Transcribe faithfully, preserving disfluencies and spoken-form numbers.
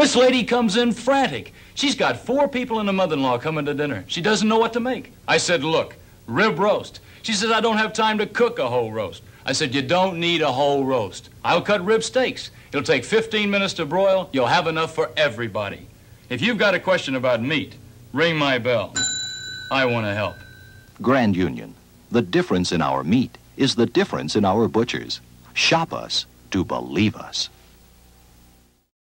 This lady comes in frantic. She's got four people and a mother-in-law coming to dinner. She doesn't know what to make. I said, look, rib roast. She says, I don't have time to cook a whole roast. I said, you don't need a whole roast. I'll cut rib steaks. It'll take fifteen minutes to broil. You'll have enough for everybody. If you've got a question about meat, ring my bell. I want to help. Grand Union. The difference in our meat is the difference in our butchers. Shop us to believe us.